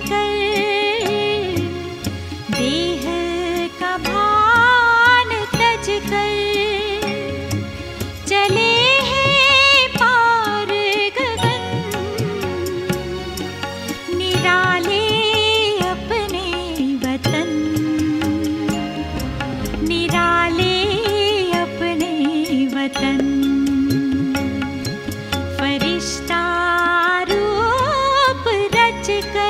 कर देह का भान तज कर चले हैं पार गगन, निराले अपने वतन, निराले अपने वतन। फरिश्ता रूप रच कर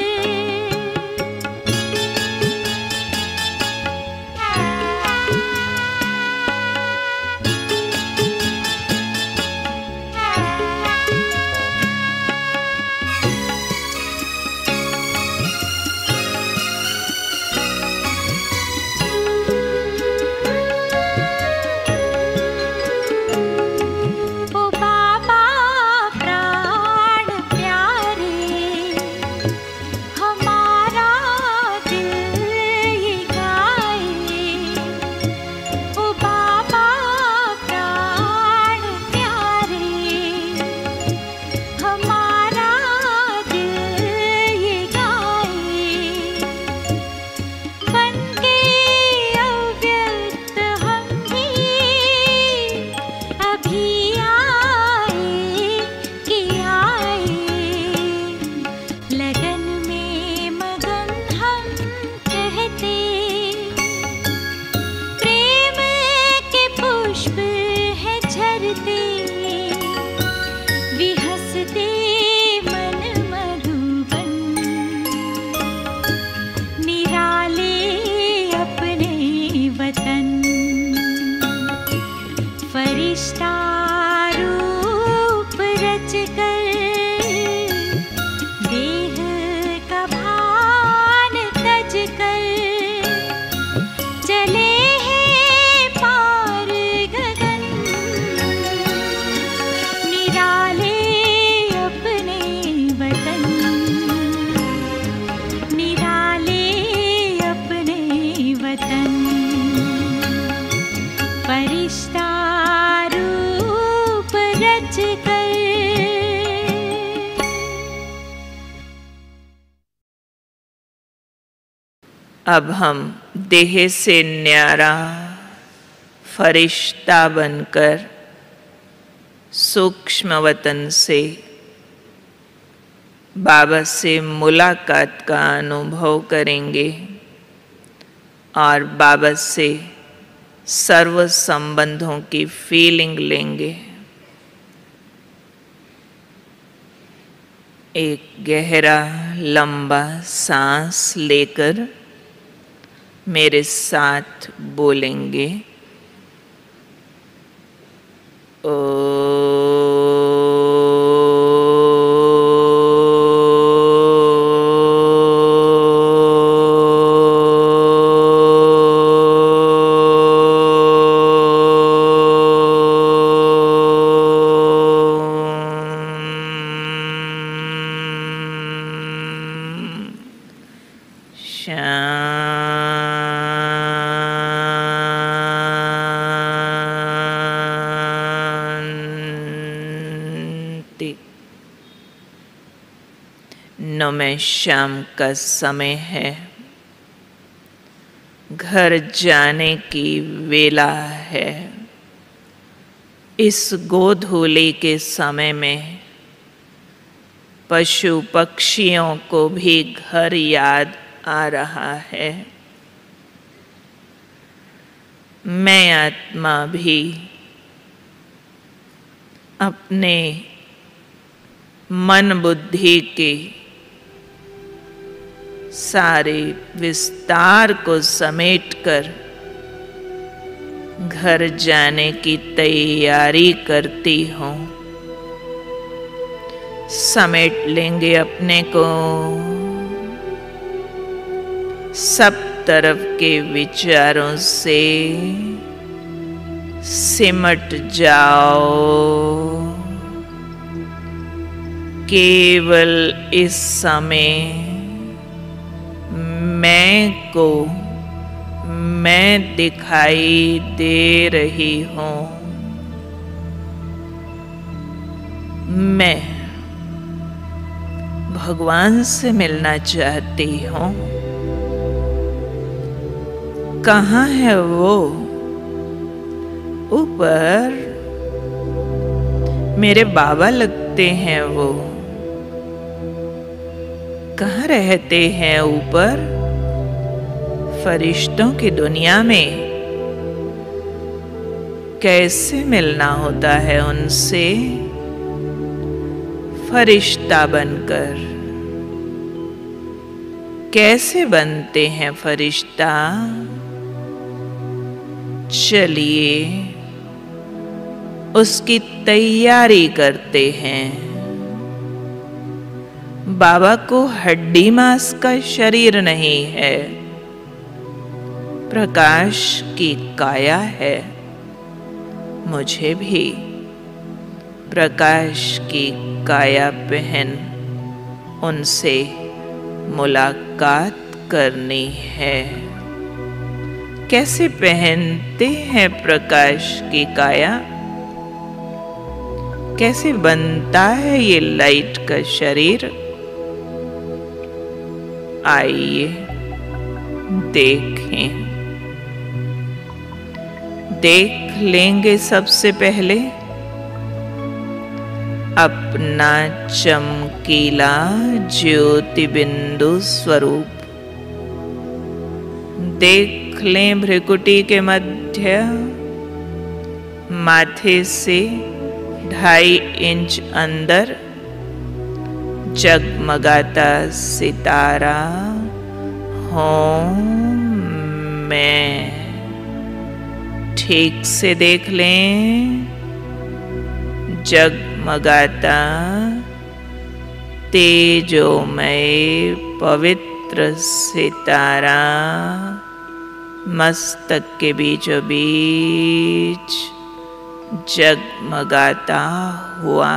फरिश्ता रूप रच कर देह का भान तज कर चले हैं पार गगन, निराले अपने वतन, निराले अपने वतन। फरिश्ता रूप रच कर। अब हम देह से न्यारा फरिश्ता बनकर सूक्ष्म वतन से बाबा से मुलाकात का अनुभव करेंगे और बाबा से सर्व संबंधों की फीलिंग लेंगे। एक गहरा लंबा सांस लेकर मेरे साथ बोलेंगे, में शाम का समय है, घर जाने की वेला है। इस गोधूली के समय में पशु पक्षियों को भी घर याद आ रहा है। मैं आत्मा भी अपने मन बुद्धि के सारे विस्तार को समेटकर घर जाने की तैयारी करती हूँ। समेट लेंगे अपने को, सब तरफ के विचारों से सिमट जाओ। केवल इस समय मैं को मैं दिखाई दे रही हूँ। मैं भगवान से मिलना चाहती हूँ। कहाँ है वो? ऊपर। मेरे बाबा लगते हैं वो। कहाँ रहते हैं ऊपर? फरिश्तों की दुनिया में। कैसे मिलना होता है उनसे? फरिश्ता बनकर। कैसे बनते हैं फरिश्ता? चलिए उसकी तैयारी करते हैं। बाबा को हड्डी मांस का शरीर नहीं है, प्रकाश की काया है। मुझे भी प्रकाश की काया पहन उनसे मुलाकात करनी है। कैसे पहनते हैं प्रकाश की काया? कैसे बनता है ये लाइट का शरीर? आइए देखें। देख लेंगे सबसे पहले अपना चमकीला ज्योति बिंदु स्वरूप। देख लें भ्रिकुटी के मध्य माथे से 2.5 इंच अंदर जगमगाता सितारा हूँ मैं। ठीक से देख लें। जगमगाता तेजोमय पवित्र सितारा मस्तक के बीचों बीच जगमगाता हुआ।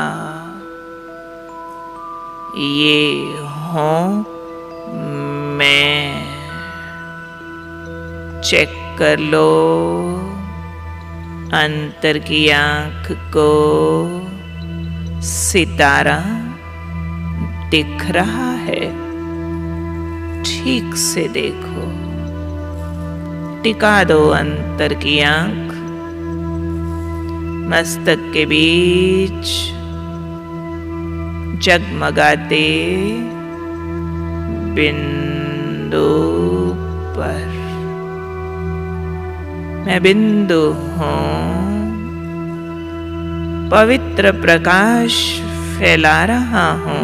ये हूँ मैं। चेक कर लो अंतर की आंख को। सितारा दिख रहा है। ठीक से देखो। टिका दो अंतर की आंख। मस्तक के बीच जगमगाते बिंदु पर। मैं बिंदु हूँ। पवित्र प्रकाश फैला रहा हूँ।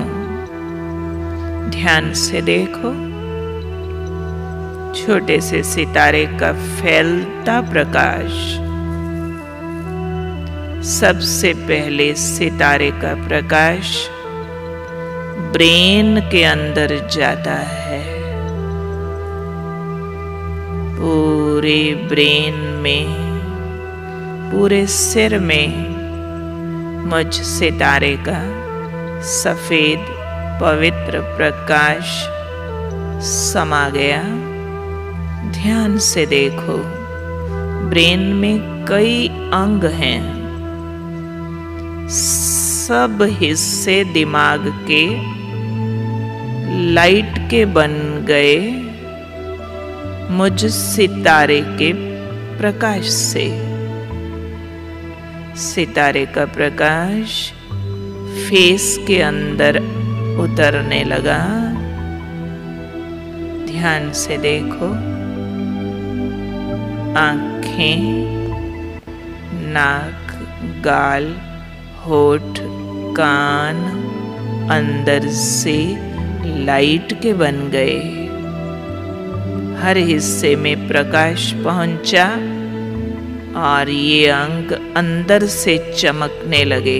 ध्यान से देखो। छोटे से सितारे का फैलता प्रकाश। सबसे पहले सितारे का प्रकाश ब्रेन के अंदर जाता है। पूरे ब्रेन में, पूरे सिर में मुझ सितारे का सफेद पवित्र प्रकाश समा गया। ध्यान से देखो। ब्रेन में कई अंग हैं। सब हिस्से दिमाग के लाइट के बन गए मुझ सितारे के प्रकाश से। सितारे का प्रकाश फेस के अंदर उतरने लगा। ध्यान से देखो। आंखें, नाक, गाल, होठ, कान अंदर से लाइट के बन गए। हर हिस्से में प्रकाश पहुंचा और ये अंग अंदर से चमकने लगे।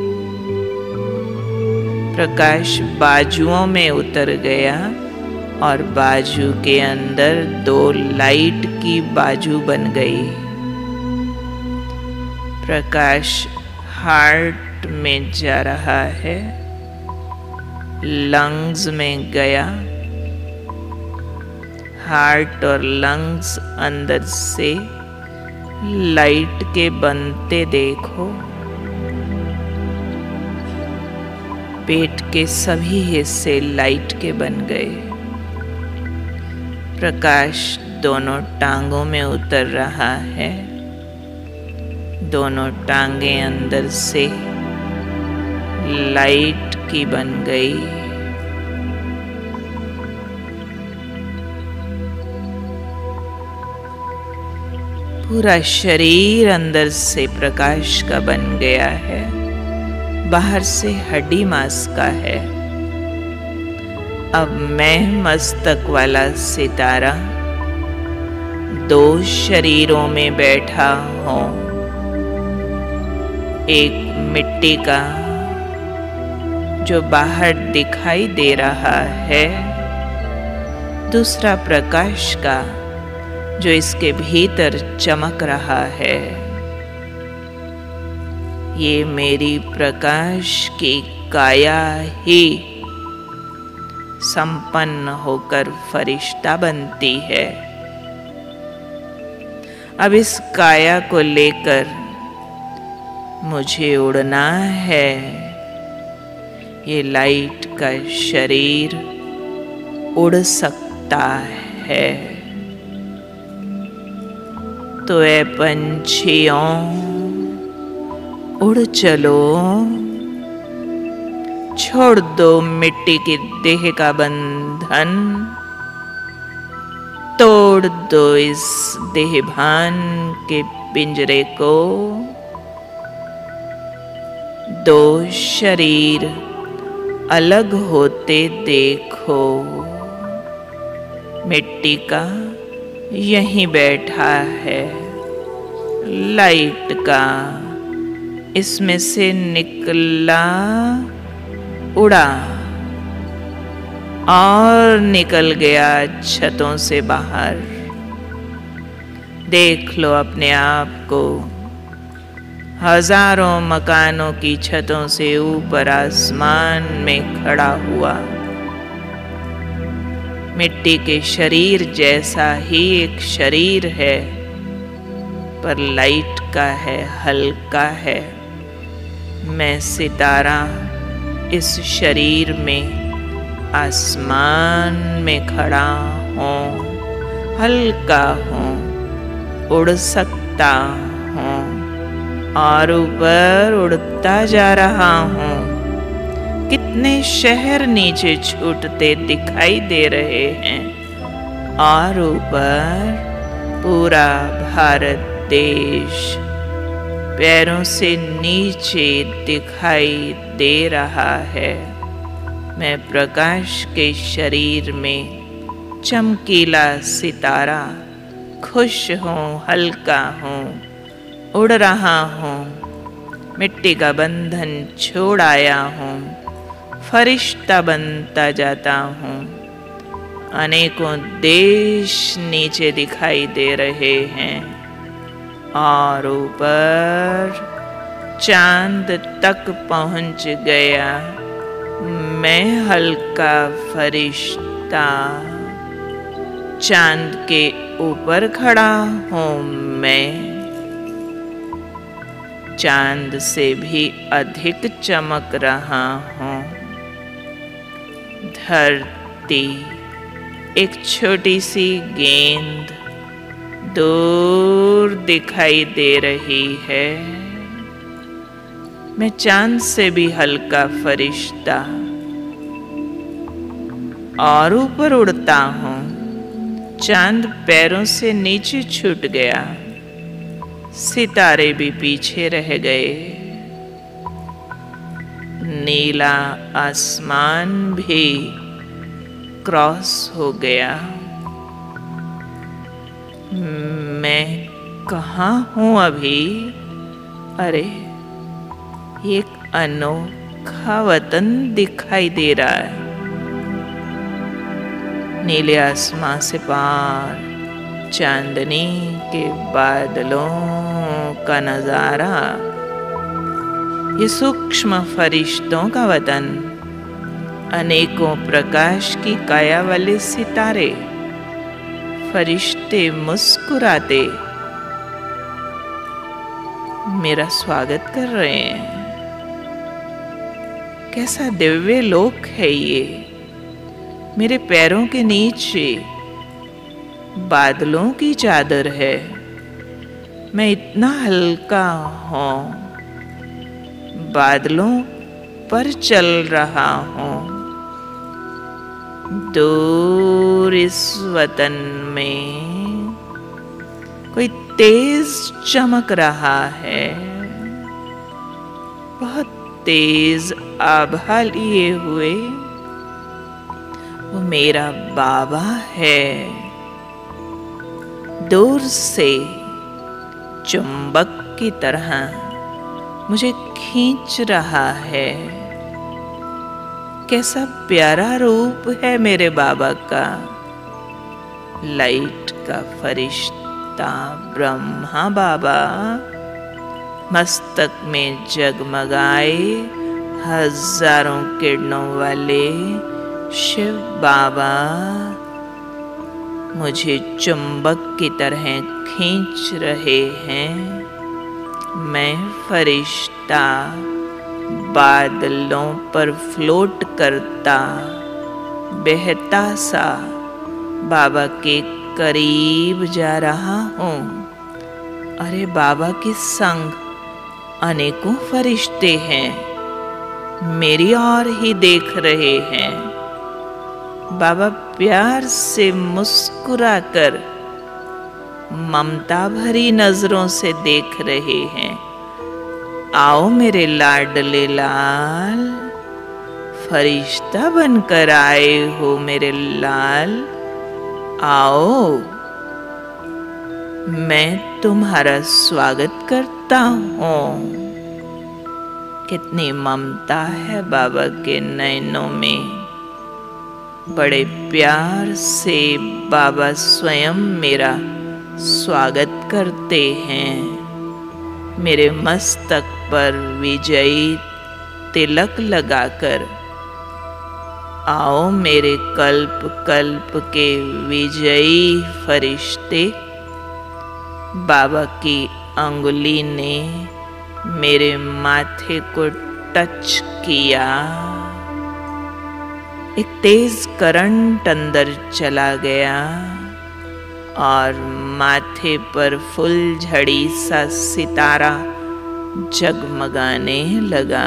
प्रकाश बाजुओं में उतर गया और बाजू के अंदर 2 लाइट की बाजू बन गई। प्रकाश हार्ट में जा रहा है, लंग्स में गया। हार्ट और लंग्स अंदर से लाइट के बनते देखो। पेट के सभी हिस्से लाइट के बन गए। प्रकाश दोनों टांगों में उतर रहा है। दोनों टांगें अंदर से लाइट की बन गई। पूरा शरीर अंदर से प्रकाश का बन गया है, बाहर से हड्डी मांस का है। अब मैं मस्तक वाला सितारा दो शरीरों में बैठा हूँ। एक मिट्टी का जो बाहर दिखाई दे रहा है, दूसरा प्रकाश का जो इसके भीतर चमक रहा है। ये मेरी प्रकाश की काया ही संपन्न होकर फरिश्ता बनती है। अब इस काया को लेकर मुझे उड़ना है। ये लाइट का शरीर उड़ सकता है। तो ए पंछियों, उड़ चलो, छोड़ दो मिट्टी की देह का बंधन, तोड़ दो इस देहभान के पिंजरे को। दो शरीर अलग होते देखो। मिट्टी का यहीं बैठा है, लाइट का इसमें से निकला, उड़ा और निकल गया छतों से बाहर। देख लो अपने आप को हजारों मकानों की छतों से ऊपर आसमान में खड़ा हुआ। मिट्टी के शरीर जैसा ही एक शरीर है, पर लाइट का है, हल्का है। मैं सितारा इस शरीर में आसमान में खड़ा हूँ, हल्का हूँ, उड़ सकता हूँ और ऊपर उड़ता जा रहा हूँ। कितने शहर नीचे छूटते दिखाई दे रहे हैं और ऊपर पूरा भारत देश पैरों से नीचे दिखाई दे रहा है। मैं प्रकाश के शरीर में चमकीला सितारा, खुश हूँ, हल्का हूँ, उड़ रहा हूँ। मिट्टी का बंधन छोड़ आया हूँ, फरिश्ता बनता जाता हूँ। अनेकों देश नीचे दिखाई दे रहे हैं और ऊपर चांद तक पहुँच गया। मैं हल्का फरिश्ता चांद के ऊपर खड़ा हूँ। मैं चांद से भी अधिक चमक रहा हूँ। धरती एक छोटी सी गेंद दूर दिखाई दे रही है। मैं चांद से भी हल्का फरिश्ता और ऊपर उड़ता हूँ। चांद पैरों से नीचे छूट गया, सितारे भी पीछे रह गए। नीला आसमान भी क्रॉस हो गया। मैं कहाँ हूँ अभी? अरे, एक अनोखा वतन दिखाई दे रहा है। नीले आसमां से पार चांदनी के बादलों का नजारा, ये सूक्ष्म फरिश्तों का वतन, अनेकों प्रकाश की काया वाले सितारे, फरिश्ते मुस्कुराते मेरा स्वागत कर रहे हैं। कैसा दिव्य लोक है ये। मेरे पैरों के नीचे बादलों की चादर है। मैं इतना हल्का हूँ, बादलों पर चल रहा हूँ। दूर इस वतन में कोई तेज चमक रहा है, बहुत तेज आभा लिए हुए। वो मेरा बाबा है, दूर से चुंबक की तरह मुझे खींच रहा है। कैसा प्यारा रूप है मेरे बाबा का। लाइट का फरिश्ता ब्रह्मा बाबा, मस्तक में जगमगाए हजारों किरणों वाले शिव बाबा मुझे चुंबक की तरह खींच रहे हैं। मैं फरिश्ता बादलों पर फ्लोट करता, बहता सा बाबा के करीब जा रहा हूँ। अरे बाबा के संग अनेकों फरिश्ते हैं, मेरी ओर ही देख रहे हैं। बाबा प्यार से मुस्कुराकर ममता भरी नजरों से देख रहे हैं। आओ मेरे लाडले लाल, फरिश्ता बनकर आए हो मेरे लाल। आओ, मैं तुम्हारा स्वागत करता हूँ। कितनी ममता है बाबा के नयनों में। बड़े प्यार से बाबा स्वयं मेरा स्वागत करते हैं। मेरे मस्तक पर विजयी तिलक लगाकर। आओ मेरे कल्प कल्प के विजयी फरिश्ते। बाबा की अंगुली ने मेरे माथे को टच किया। एक तेज करंट अंदर चला गया और माथे पर फुलझड़ी सा सितारा जगमगाने लगा।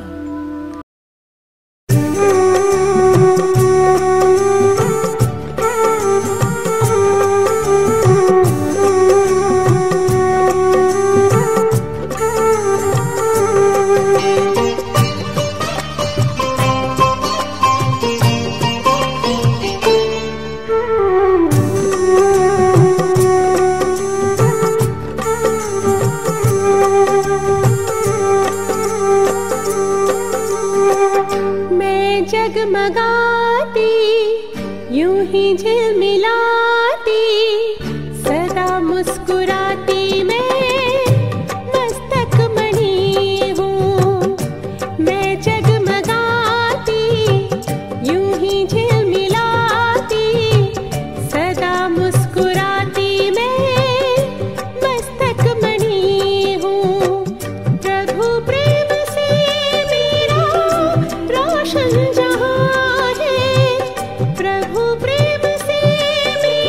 जगमगाती यूं ही झिलमिलाती, सदा मुस्कुराती मैं मस्तक मणि हूँ। मैं जगमगाती यूं ही झिलमिलाती, सदा मुस्कुराती मैं मस्तक मणि हूँ। प्रभु प्रेम से मेरा रोशन जहां है, प्रभु प्रेम से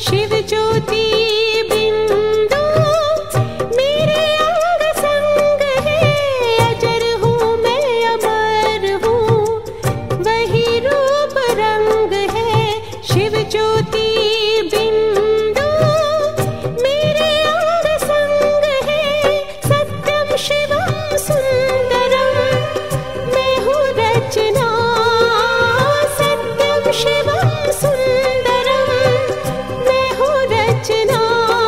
शिव ज्योति बिंदु मेरे अंग संग है। अजर हूँ मैं अमर हूँ, वही रूप रंग है। शिव ज्योति बिंदु मेरे अंग संग है। सत्यम शिवम सुंदरम मैं हूँ रचना। सत्यम शिवम सुंदरम मैं हूँ रचना।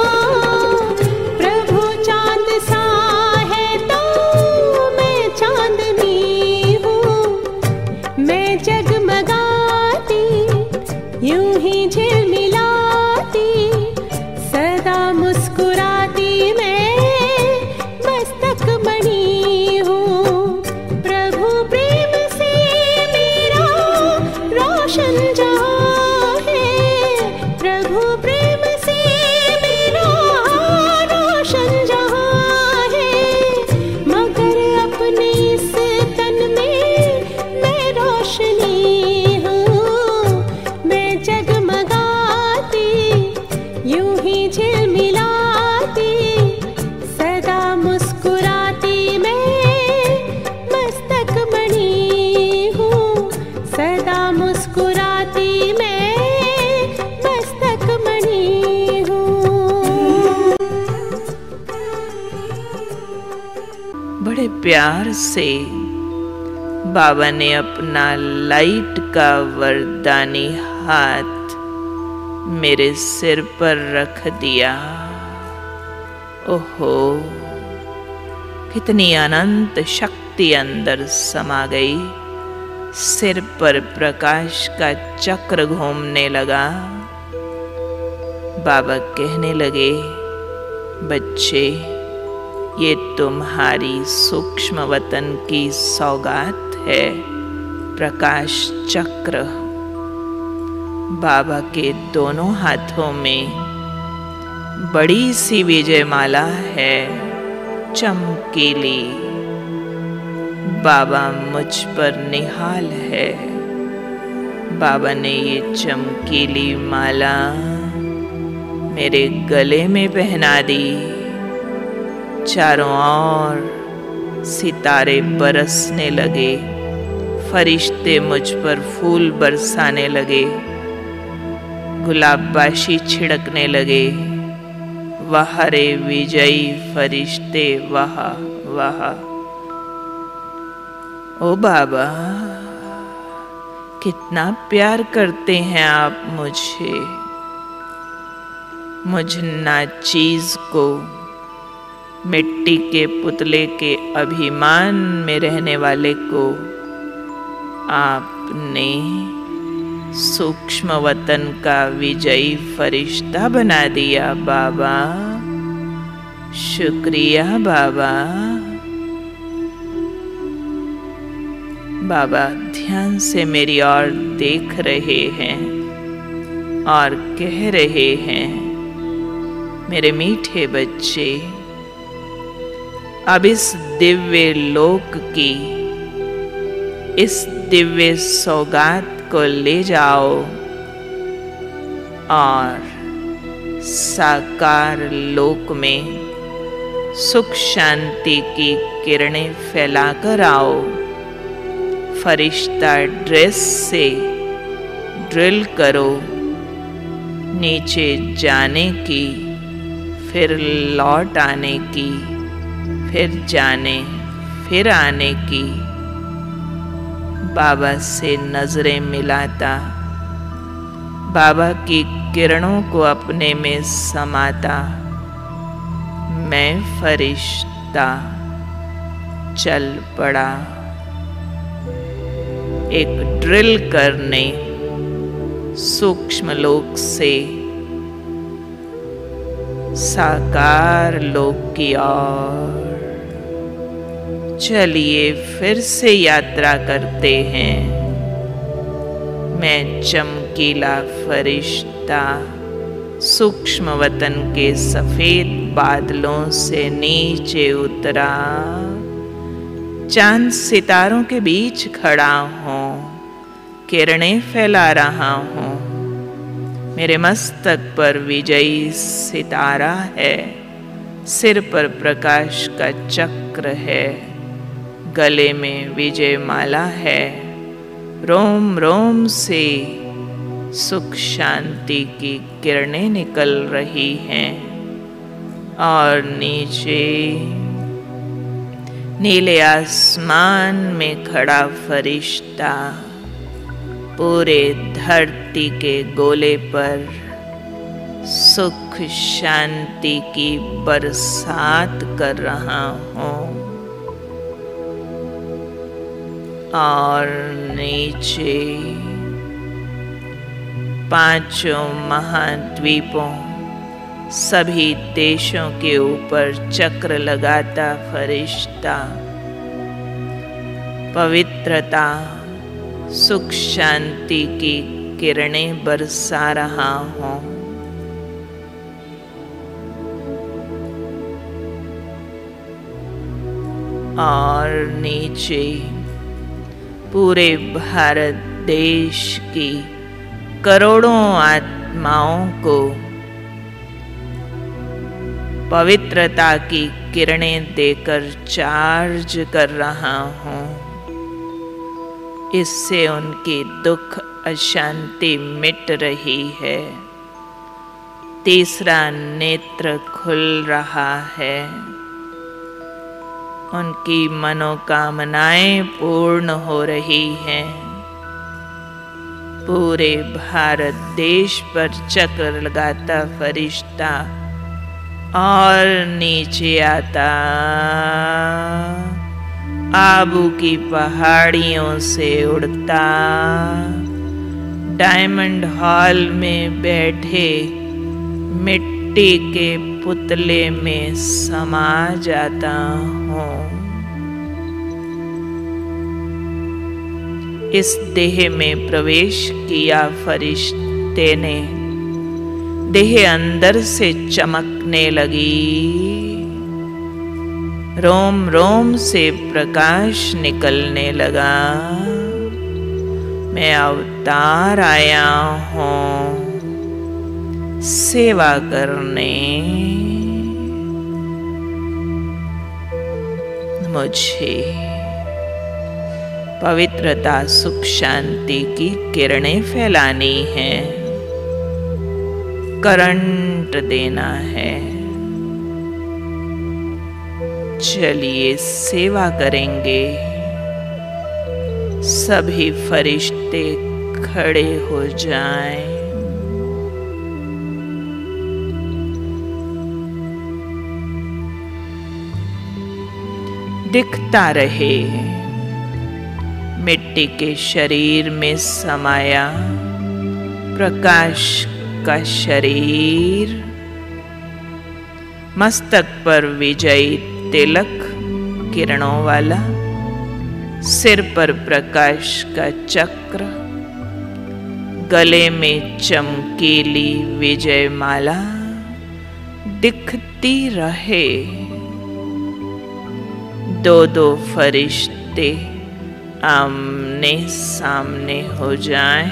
प्रभु चांद सा है तो मैं चांदनी हूँ। मैं जगमगाती यूं ही झिलमिलाती, सदा मुस्कुराती मैं मस्तक मणि हूँ। प्रभु प्रेम से मेरा रोशन जहाँ है। प्रभु प्रेम से मेरा रोशन जहाँ है। मगर अपने इस तन में मैं रोशनी हूँ। मैं जगमगाती यूं ही झिलमिलाती, सदा मुस्कुराती मैं मस्तक मणि हूँ। सदा मुस्कुराती मैं मस्तक मणि हूँ। बड़े प्यार से बाबा ने अपना लाइट का वरदानी हाथ मेरे सिर पर रख दिया। ओहो, कितनी अनंत शक्ति अंदर समा गई। सिर पर प्रकाश का चक्र घूमने लगा। बाबा कहने लगे, बच्चे, ये तुम्हारी सूक्ष्म वतन की सौगात है, प्रकाश चक्र। बाबा के दोनों हाथों में बड़ी सी विजयमाला है, चमकीली। बाबा मुझ पर निहाल है। बाबा ने ये चमकीली माला मेरे गले में पहना दी। चारों ओर सितारे बरसने लगे, फरिश्ते मुझ पर फूल बरसाने लगे, गुलाबबाशी छिड़कने लगे। वाह रे विजयी फरिश्ते, वाह वाह। ओ बाबा, कितना प्यार करते हैं आप मुझे। मुझ नाचीज को, मिट्टी के पुतले के अभिमान में रहने वाले को आपने सूक्ष्म वतन का विजयी फरिश्ता बना दिया बाबा। शुक्रिया बाबा। बाबा ध्यान से मेरी ओर देख रहे हैं और कह रहे हैं, मेरे मीठे बच्चे, अब इस दिव्य लोक की, इस दिव्य सौगात को ले जाओ और साकार लोक में सुख शांति की किरणें फैलाकर आओ। फरिश्ता ड्रेस से ड्रिल करो, नीचे जाने की, फिर लौट आने की, फिर जाने फिर आने की। बाबा से नजरें मिलाता, बाबा की किरणों को अपने में समाता, मैं फरिश्ता चल पड़ा एक ड्रिल करने सूक्ष्म लोक से साकार लोक की ओर। चलिए फिर से यात्रा करते हैं। मैं चमकीला फरिश्ता सूक्ष्म वतन के सफेद बादलों से नीचे उतरा, चांद सितारों के बीच खड़ा हूँ, किरणें फैला रहा हूँ। मेरे मस्तक पर विजयी सितारा है, सिर पर प्रकाश का चक्र है, गले में विजय माला है, रोम रोम से सुख शांति की किरणें निकल रही हैं और नीचे नीले आसमान में खड़ा फरिश्ता पूरे धरती के गोले पर सुख शांति की बरसात कर रहा हूँ। और नीचे पांचों महाद्वीपों सभी देशों के ऊपर चक्र लगाता फरिश्ता पवित्रता सुख शांति की किरणें बरसा रहा हूँ। और नीचे पूरे भारत देश की करोड़ों आत्माओं को पवित्रता की किरणें देकर चार्ज कर रहा हूँ। इससे उनकी दुख अशांति मिट रही है, तीसरा नेत्र खुल रहा है, उनकी मनोकामनाएं पूर्ण हो रही हैं। पूरे भारत देश पर चक्र लगाता फरिश्ता और नीचे आता आबू की पहाड़ियों से उड़ता डायमंड हॉल में बैठे मिट्टी के पुतले में समा जाता हूँ। इस देह में प्रवेश किया फरिश्ते ने, देह अंदर से चमकने लगी, रोम रोम से प्रकाश निकलने लगा। मैं अवतार आया हूँ सेवा करने, मुझे पवित्रता सुख शांति की किरणें फैलानी हैं, करंट देना है। चलिए सेवा करेंगे। सभी फरिश्ते खड़े हो जाएं। दिखता रहे मिट्टी के शरीर में समाया प्रकाश का शरीर, मस्तक पर विजयी तिलक किरणों वाला, सिर पर प्रकाश का चक्र, गले में चमकीली विजय माला दिखती रहे। दो दो फरिश्ते आमने सामने हो जाएं।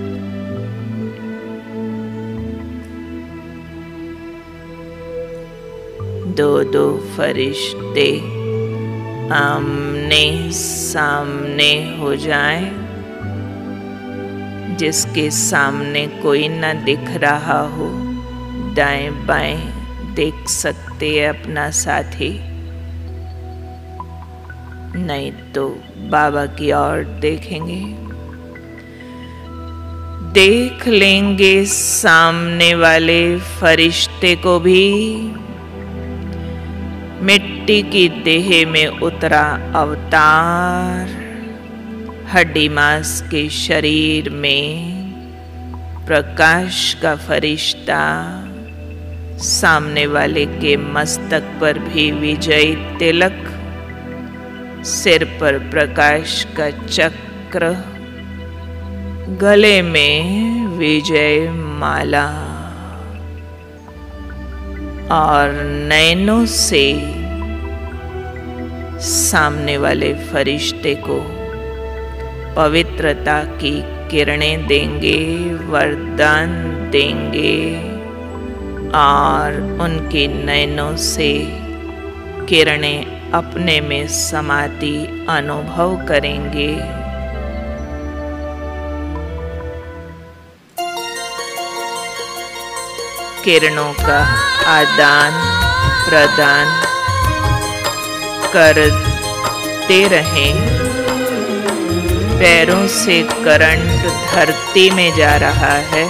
दो दो फरिश्ते आमने सामने हो जाएं। जिसके सामने कोई न दिख रहा हो, दाएं बाएं देख सकते हैं अपना साथी, नहीं तो बाबा की ओर देखेंगे। देख लेंगे सामने वाले फरिश्ते को भी। मिट्टी की देह में उतरा अवतार, हड्डी मांस के शरीर में प्रकाश का फरिश्ता, सामने वाले के मस्तक पर भी विजयी तिलक, सिर पर प्रकाश का चक्र, गले में विजय माला, और नैनों से सामने वाले फरिश्ते को पवित्रता की किरणें देंगे, वरदान देंगे और उनके नयनों से किरणें अपने में समाती अनुभव करेंगे। किरणों का आदान प्रदान करते रहें। पैरों से करंट धरती में जा रहा है।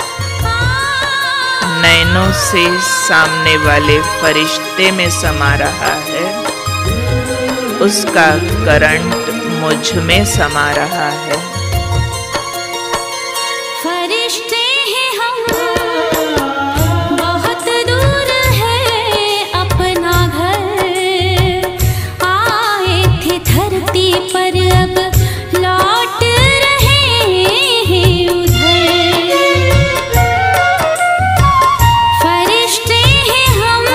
नैनों से सामने वाले फरिश्ते में समा रहा है। उसका करंट मुझ में समा रहा है। फरिश्ते हैं हम, बहुत दूर है अपना घर। आए थे धरती पर, अब लौट रहे हैं उधर। फरिश्ते हैं हम,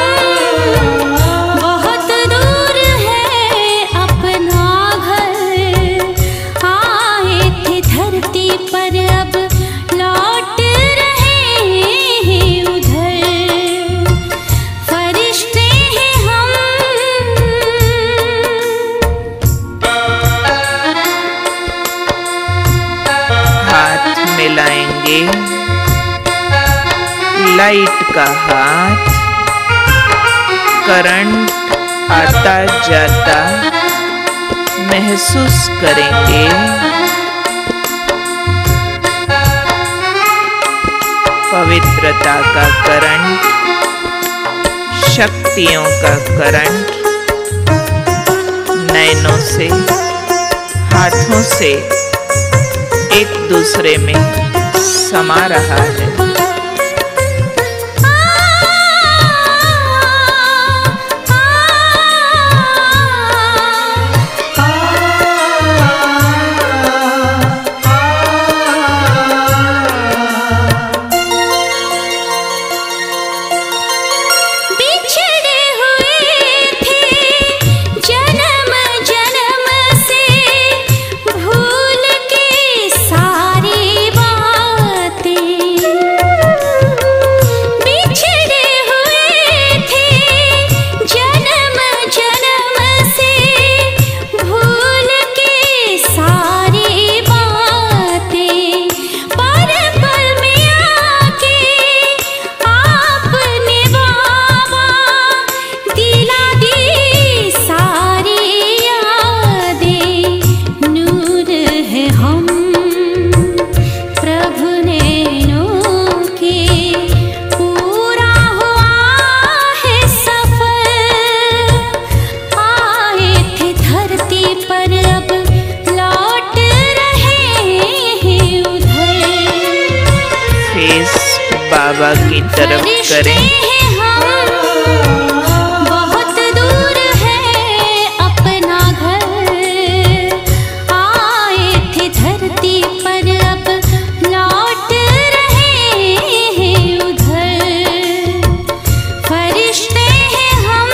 बहुत दूर है अपना घर। आए थे धरती पर, अब लौट रहे हैं उधर। फरिश्ते हैं हम। हाथ मिलाएंगे, लाइट का हाथ। करंट आता जाता महसूस करेंगे। पवित्रता का करंट, शक्तियों का करंट नैनों से, हाथों से एक दूसरे में समा रहा है। बिछड़े हुए थे जन्म जन्म से, भूल के सारी बातें। बिछड़े हुए थे जन्म जन्म से, भूल के सारी बातें। पर पल में आके आपने बाबा दिला दी सारी यादें। नूर है हम प्रभु नैनों के, पूरा हुआ है सफर। आए थे धरती पर, अब लौट रहे हैं उधर। फेस बाबा की तरफ फरिश्ते करें। हैं हम, बहुत दूर है अपना घर। आए थे धरती पर, अब लौट रहे हैं उधर। फरिश्ते हैं हम।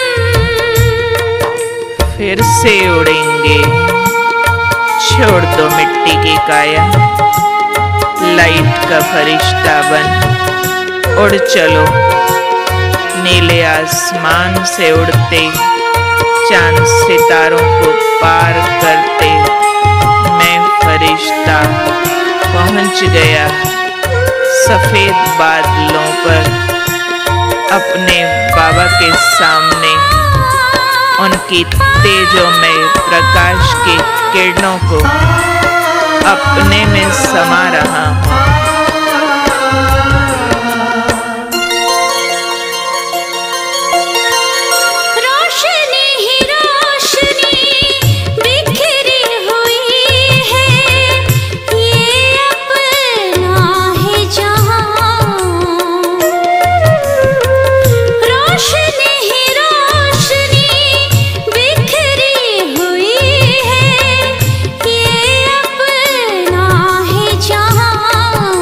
फिर से उड़ेंगे। छोड़ दो मिट्टी की काया, लाइट का फरिश्ता बन उड़ चलो। नीले आसमान से उड़ते, चांद सितारों को पार करते, मैं फरिश्ता पहुंच गया सफेद बादलों पर। अपने बाबा के सामने उनकी तेजोमय प्रकाश की किरणों को अपने में समा रहा हूँ। रोशनी ही रोशनी बिखरी हुई है, ये अपना है जहां। रोशनी ही रोशनी बिखरी हुई है, ये अपना है जहां।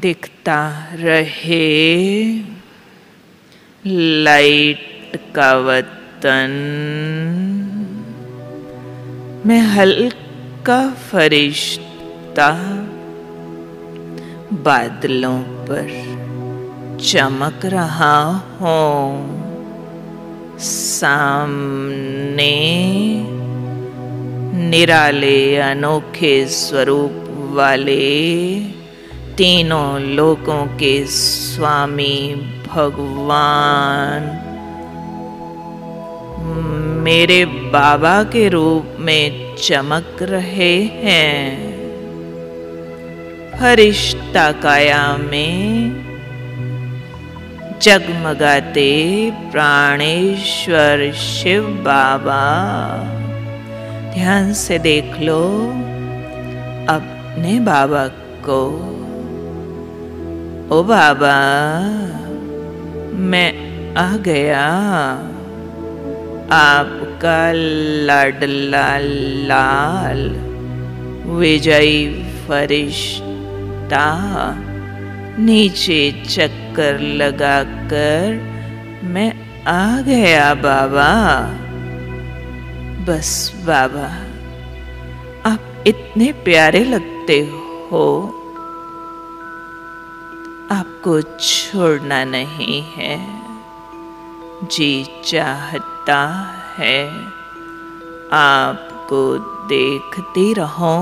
दिखता रहे लाइट का वतन। मैं हल्का फरिश्ता बादलों पर चमक रहा हूँ। सामने निराले अनोखे स्वरूप वाले तीनों लोकों के स्वामी भगवान मेरे बाबा के रूप में चमक रहे हैं। फरिश्ता काया में जगमगाते प्राणेश्वर शिव बाबा। ध्यान से देख लो अपने बाबा को। ओ बाबा, मैं आ गया, आपका लाडला लाल विजयी फरिश्ता। नीचे चक्कर लगाकर मैं आ गया बाबा। बस बाबा, आप इतने प्यारे लगते हो, आपको छोड़ना नहीं है। जी चाहता है आपको देखती रहूं,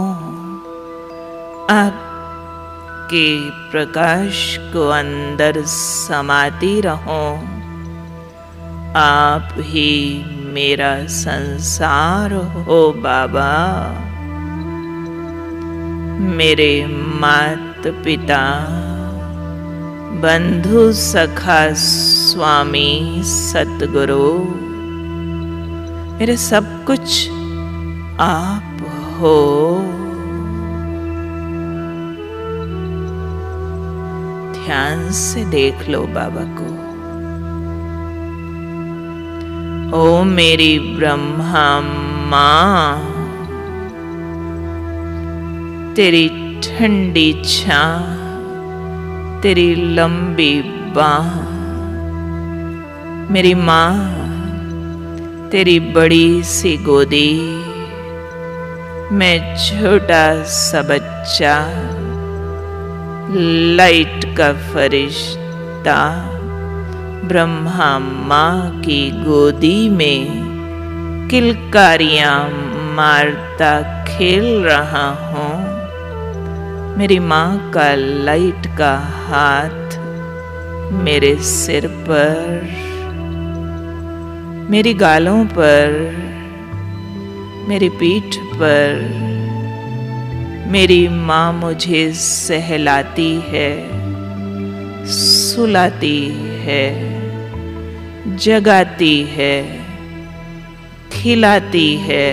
आपके प्रकाश को अंदर समाती रहूं। आप ही मेरा संसार हो बाबा। मेरे माता पिता, बंधु सखा स्वामी सतगुरु, मेरे सब कुछ आप हो। ध्यान से देख लो बाबा को। ओ मेरी ब्रह्मा माँ, तेरी ठंडी छां, तेरी लंबी बाह, मेरी माँ, तेरी बड़ी सी गोदी, मैं छोटा सा बच्चा, लाइट का फरिश्ता, ब्रह्मा माँ की गोदी में किलकारियां मारता खेल रहा हूँ। मेरी माँ का लाइट का हाथ मेरे सिर पर, मेरी गालों पर, मेरी पीठ पर। मेरी माँ मुझे सहलाती है, सुलाती है, जगाती है, खिलाती है,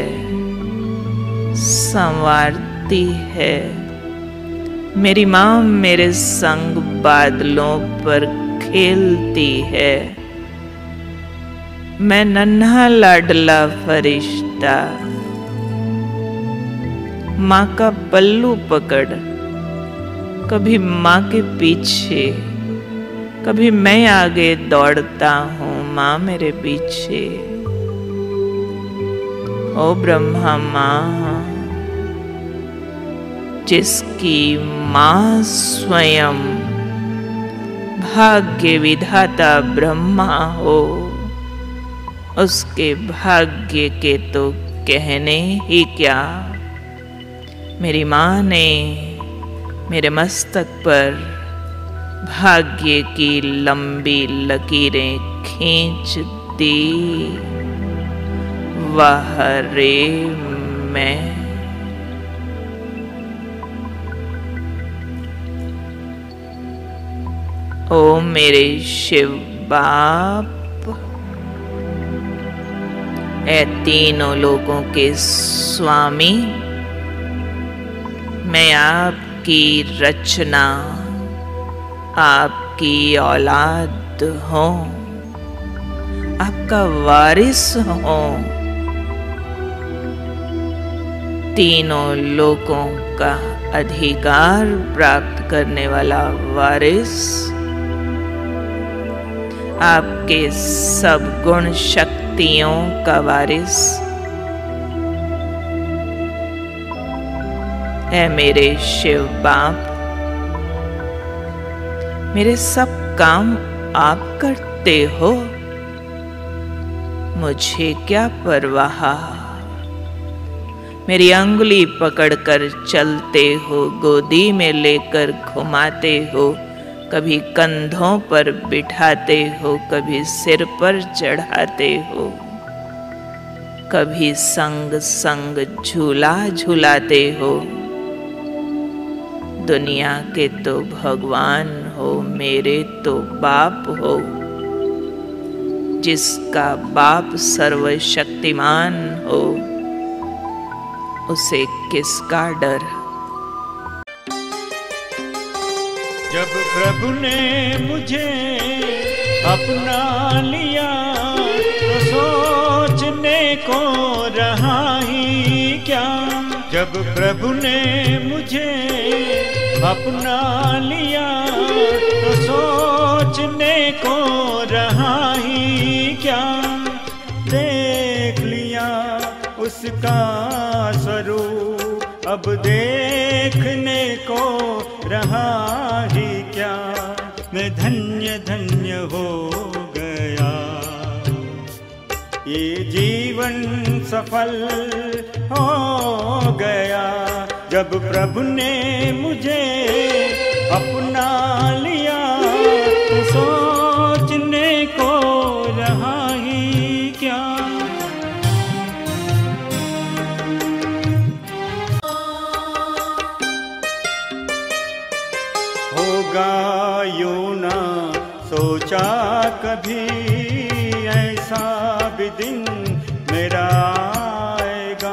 संवारती है। मेरी माँ मेरे संग बादलों पर खेलती है। मैं नन्हा लाडला फरिश्ता माँ का पल्लू पकड़, कभी माँ के पीछे, कभी मैं आगे दौड़ता हूँ माँ मेरे पीछे। ओ ब्रह्मा माँ, जिसकी माँ स्वयं भाग्य विधाता ब्रह्मा हो, उसके भाग्य के तो कहने ही क्या। मेरी माँ ने मेरे मस्तक पर भाग्य की लंबी लकीरें खींच दी। वाह रे मैं, ओ मेरे शिव बाप, ऐ तीनों लोगों के स्वामी, मैं आपकी रचना, आपकी औलाद हूँ, आपका वारिस हूँ। तीनों लोगों का अधिकार प्राप्त करने वाला वारिस, आपके सब गुण शक्तियों का वारिस, ऐ मेरे शिव बाप, मेरे सब काम आप करते हो, मुझे क्या परवाह। मेरी अंगुली पकड़कर चलते हो, गोदी में लेकर घुमाते हो, कभी कंधों पर बिठाते हो, कभी सिर पर चढ़ाते हो, कभी संग संग झूला झूलाते हो। दुनिया के तो भगवान हो, मेरे तो बाप हो। जिसका बाप सर्वशक्तिमान हो, उसे किसका डर। जब प्रभु ने मुझे अपना लिया तो सोचने को रहा ही क्या। जब प्रभु ने मुझे अपना लिया तो सोचने को रहा ही क्या। देख लिया उसका स्वरूप, अब देखने को रहा ही क्या। मैं धन्य धन्य हो गया, ये जीवन सफल हो गया। जब प्रभु ने मुझे अपना लिया तो सोचने को रहा ही क्या। होगा यूं ना सोचा कभी, ऐसा भी दिन मेरा आएगा।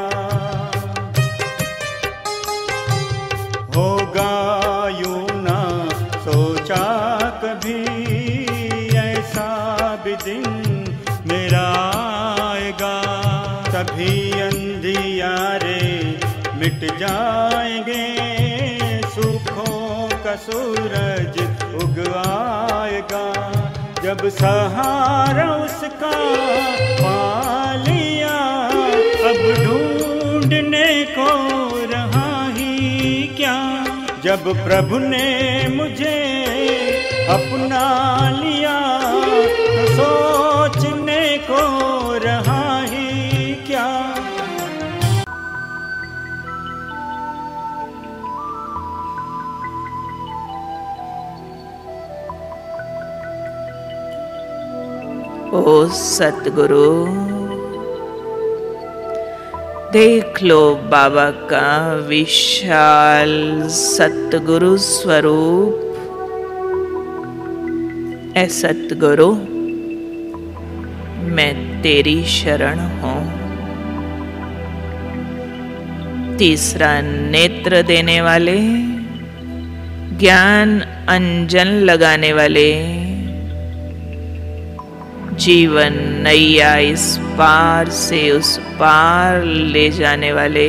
होगा यूं ना सोचा कभी, ऐसा भी दिन मेरा आएगा। सभी अंधियारे मिट जाएंगे, सुखों का सूरज उग आएगा। जब सहारा उसका पा लिया, अब ढूंढने को रहा ही क्या। जब प्रभु ने मुझे अपना लिया तो सोचने को रहा ही क्या। ओ सतगुरु, देख लो बाबा का विशाल सतगुरु स्वरूप। ऐ सतगुरु, मैं तेरी शरण हूँ। तीसरा नेत्र देने वाले, ज्ञान अंजन लगाने वाले, जीवन नैया इस पार से उस पार ले जाने वाले,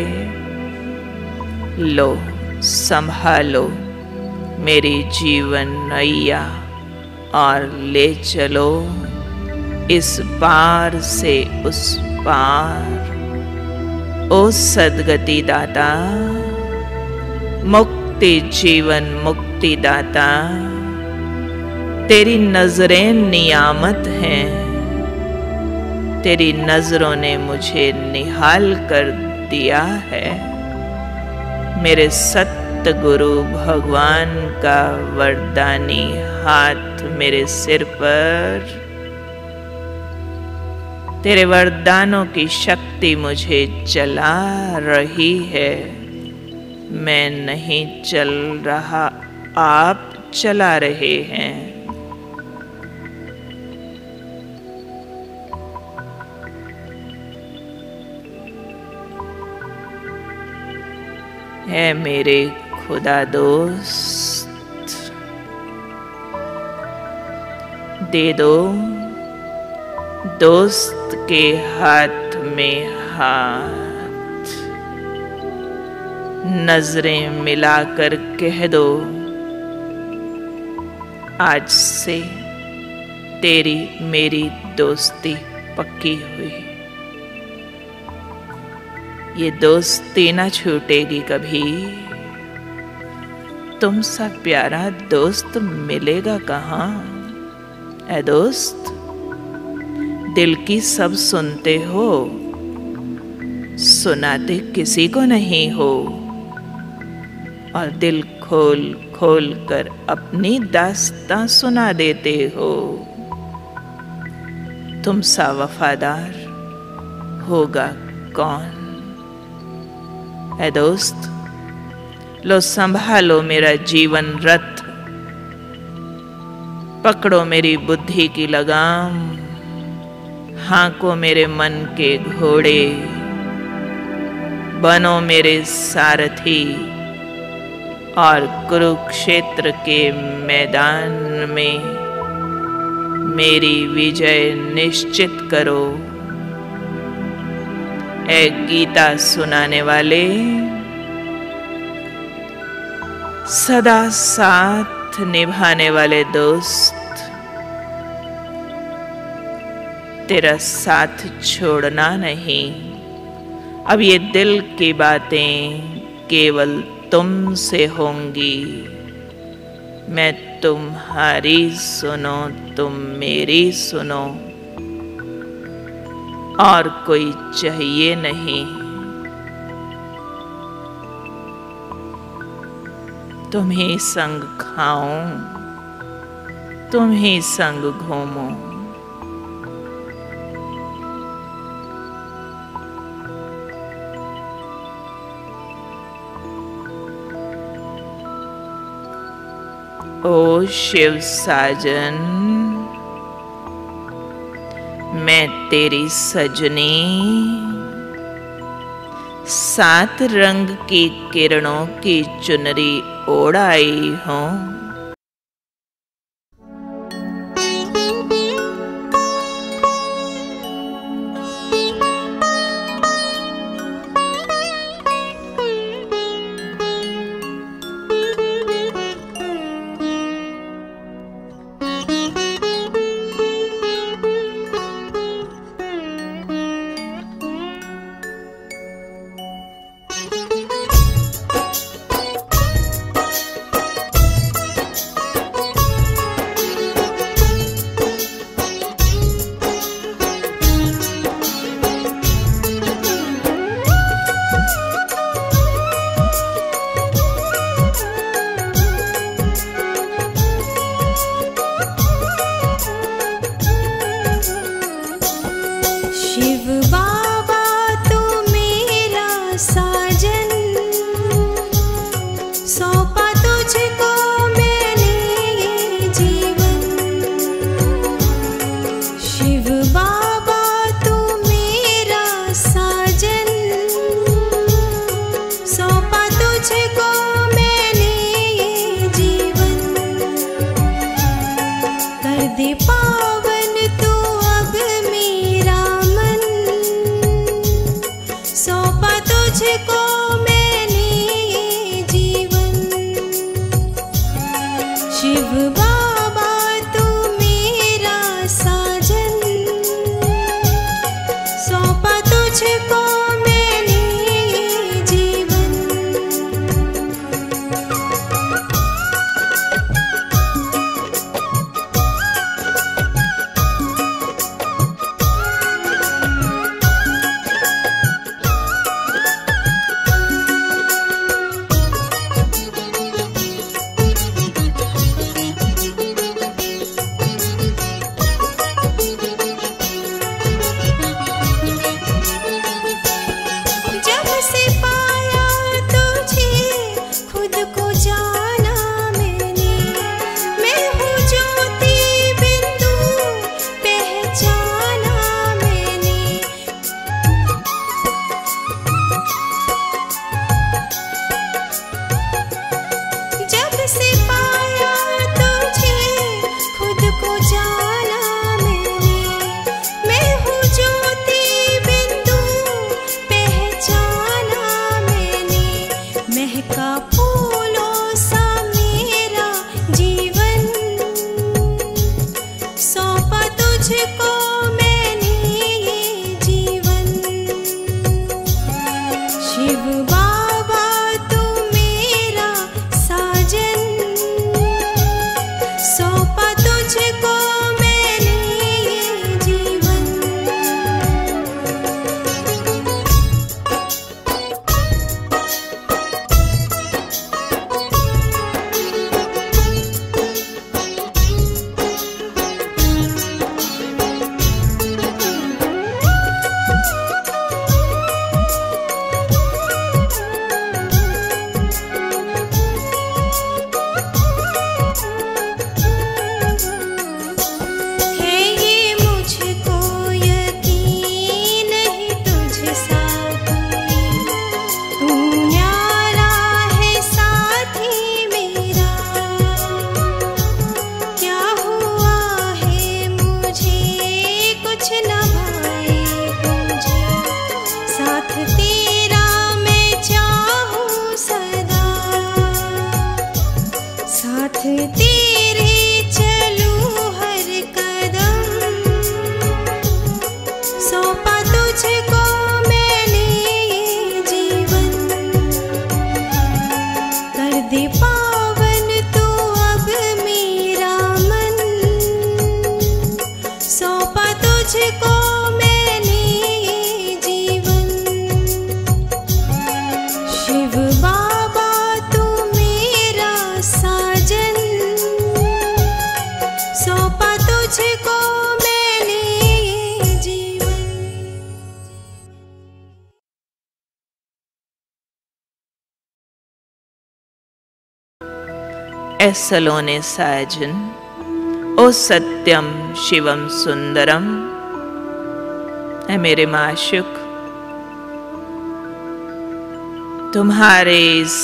लो संभालो मेरी जीवन नैया और ले चलो इस पार से उस पार। ओ सद्गति दाता, मुक्ति जीवन मुक्ति दाता, तेरी नजरें नियामत हैं। तेरी नजरों ने मुझे निहाल कर दिया है। मेरे सतगुरु भगवान का वरदानी हाथ मेरे सिर पर, तेरे वरदानों की शक्ति मुझे चला रही है। मैं नहीं चल रहा, आप चला रहे हैं। है मेरे खुदा दोस्त, दे दो दोस्त के हाथ में हाथ। नजरें मिलाकर कह दो, आज से तेरी मेरी दोस्ती पक्की हुई। ये दोस्ती न छूटेगी कभी, तुमसा प्यारा दोस्त मिलेगा कहाँ। ऐ दोस्त, दिल की सब सुनते हो, सुनाते किसी को नहीं हो, और दिल खोल खोल कर अपनी दास्तां सुना देते हो। तुम सा वफादार होगा कौन। ऐ दोस्त, लो संभालो मेरा जीवन रथ, पकड़ो मेरी बुद्धि की लगाम, हाँको मेरे मन के घोड़े, बनो मेरे सारथी, और कुरुक्षेत्र के मैदान में मेरी विजय निश्चित करो। ऐ गीता सुनाने वाले, सदा साथ निभाने वाले दोस्त, तेरा साथ छोड़ना नहीं। अब ये दिल की बातें केवल तुमसे होंगी। मैं तुम्हारी सुनो, तुम मेरी सुनो, और कोई चाहिए नहीं। तुम ही संग खाओ, तुम ही संग घूमो। ओ शिव साजन, मैं तेरी सजनी, 7 रंग की किरणों की चुनरी ओढ़ आई हूँ। ए सलोने साजन, ओ सत्यम शिवम सुंदरम, ऐ मेरे माशुक, तुम्हारे इस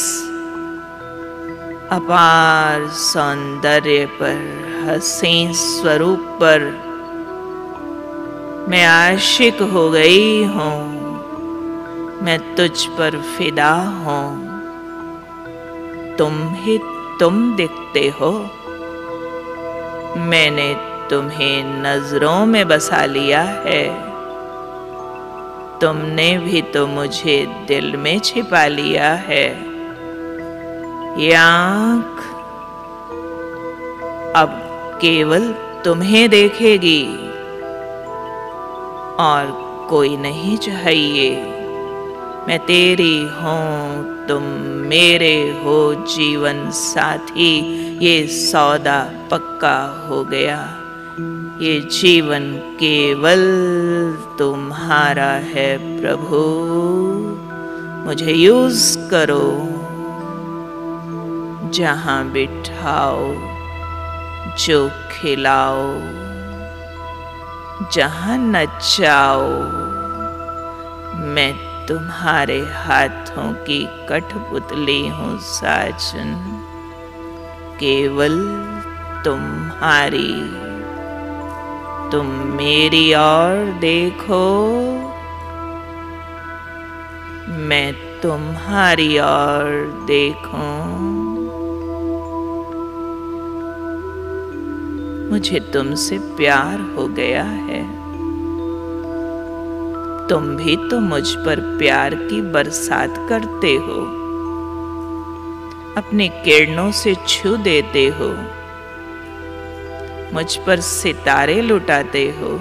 अपार सौंदर्य पर, हसीन स्वरूप पर मैं आशिक हो गई हूँ, मैं तुझ पर फिदा हूँ। तुम ही तुम दिखते हो, मैंने तुम्हें नजरों में बसा लिया है, तुमने भी तो मुझे दिल में छिपा लिया है। ये आँख अब केवल तुम्हें देखेगी और कोई नहीं चाहिए। मैं तेरी हूँ, तुम मेरे हो जीवन साथी, ये सौदा पक्का हो गया। ये जीवन केवल तुम्हारा है प्रभु, मुझे यूज करो, जहाँ बिठाओ, जो खिलाओ, जहाँ नचाओ, मैं तुम्हारे हाथों की कठपुतली हूँ साजन, केवल तुम्हारी। तुम मेरी ओर देखो, मैं तुम्हारी ओर देखूं। मुझे तुमसे प्यार हो गया है, तुम भी तो मुझ पर प्यार की बरसात करते हो, अपनी किरणों से छू देते हो, मुझ पर सितारे लुटाते हो।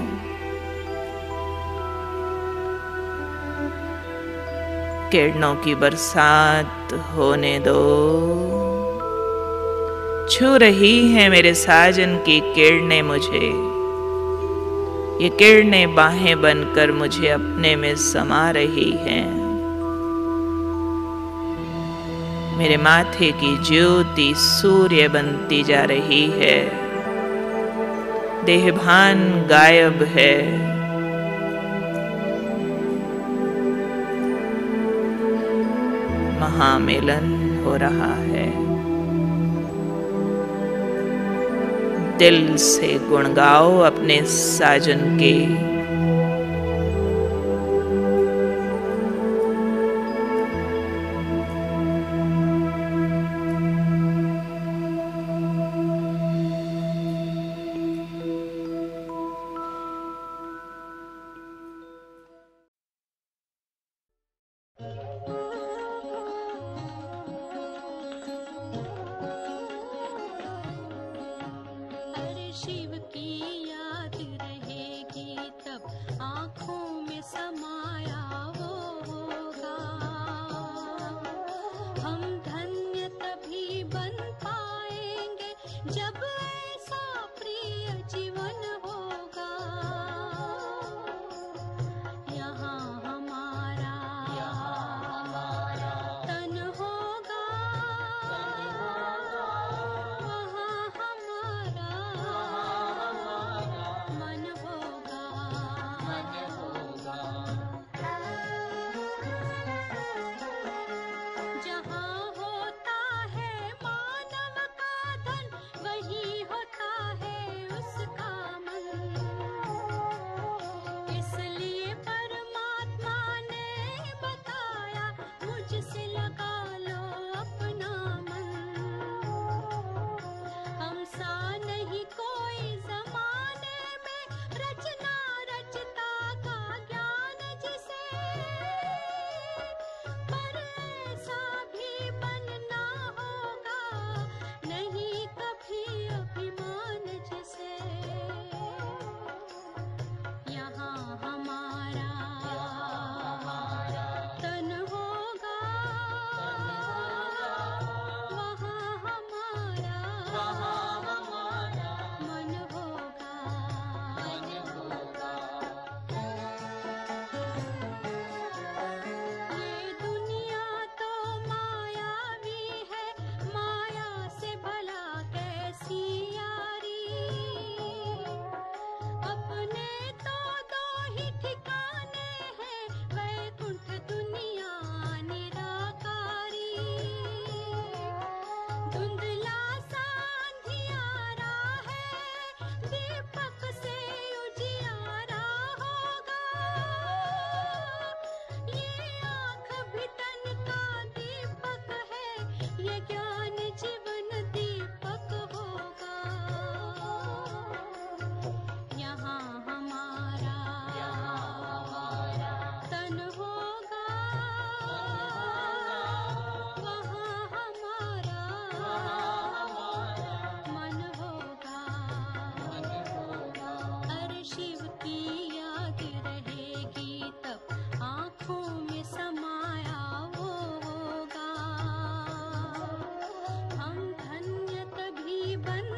किरणों की बरसात होने दो, छू रही है मेरे साजन की किरणें मुझे, ये किरणें बाहें बनकर मुझे अपने में समा रही हैं। मेरे माथे की ज्योति सूर्य बनती जा रही है, देहभान गायब है, महामिलन हो रहा है। दिल से गुण गाओ अपने साजन के, शिव की याद रहेगी तब आँखों में समाया वो होगा। हम धन्य तभी बन पाएंगे जब ऐसा प्रिय जीवन होगा। यहाँ हमारा तन होगा, वहाँ हमारा मन होगा। बन